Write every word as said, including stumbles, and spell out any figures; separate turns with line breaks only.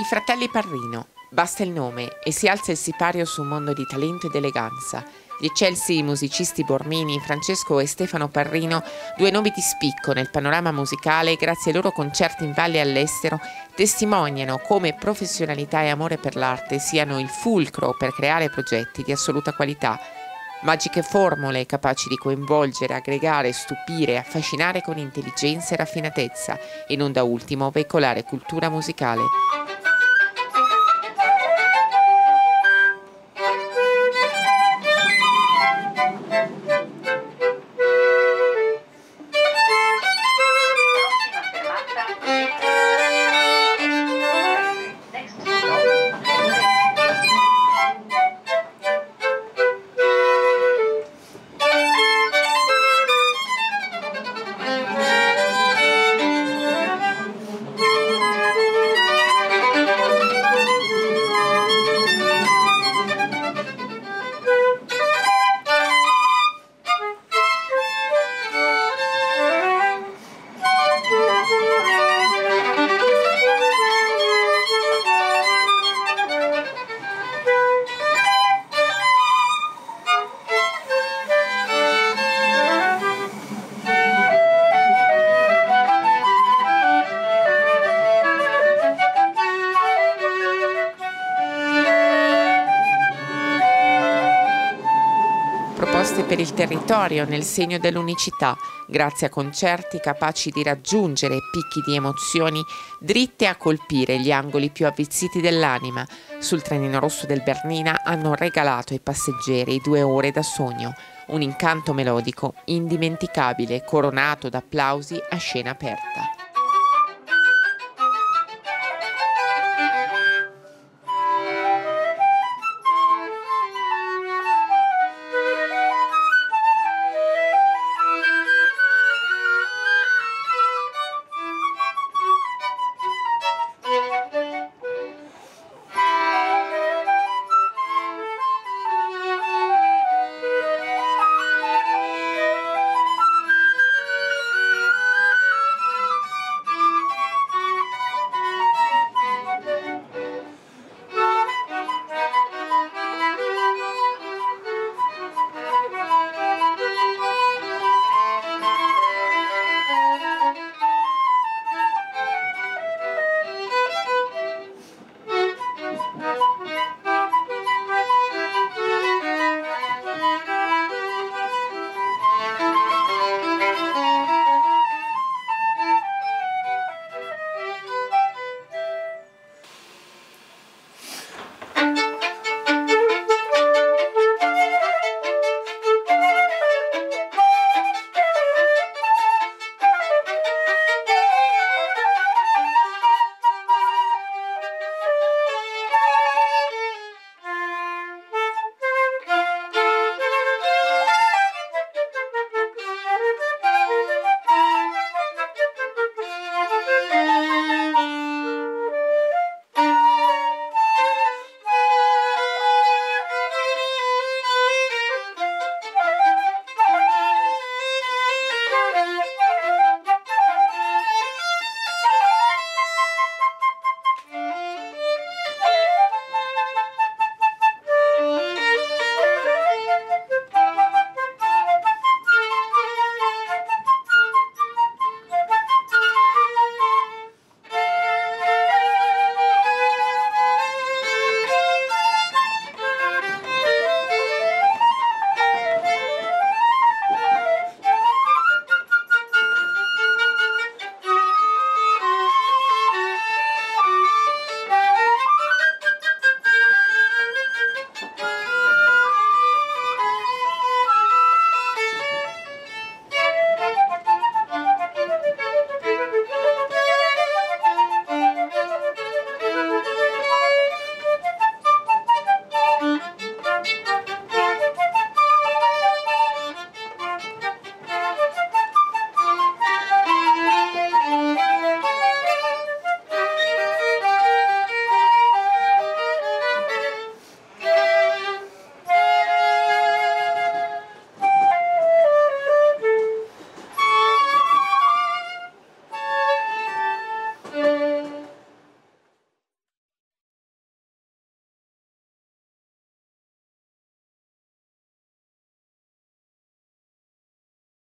Fratelli Parrino, basta il nome e si alza il sipario su un mondo di talento ed eleganza. Gli eccelsi musicisti Bormini, Francesco e Stefano Parrino, due nomi di spicco nel panorama musicale, grazie ai loro concerti in valle e all'estero, testimoniano come professionalità e amore per l'arte siano il fulcro per creare progetti di assoluta qualità. Magiche formule capaci di coinvolgere, aggregare, stupire, affascinare con intelligenza e raffinatezza e non da ultimo veicolare cultura musicale. Proposte per il territorio nel segno dell'unicità, grazie a concerti capaci di raggiungere picchi di emozioni dritte a colpire gli angoli più avvizziti dell'anima. Sul trenino rosso del Bernina hanno regalato ai passeggeri due ore da sogno, un incanto melodico indimenticabile, coronato da applausi a scena aperta.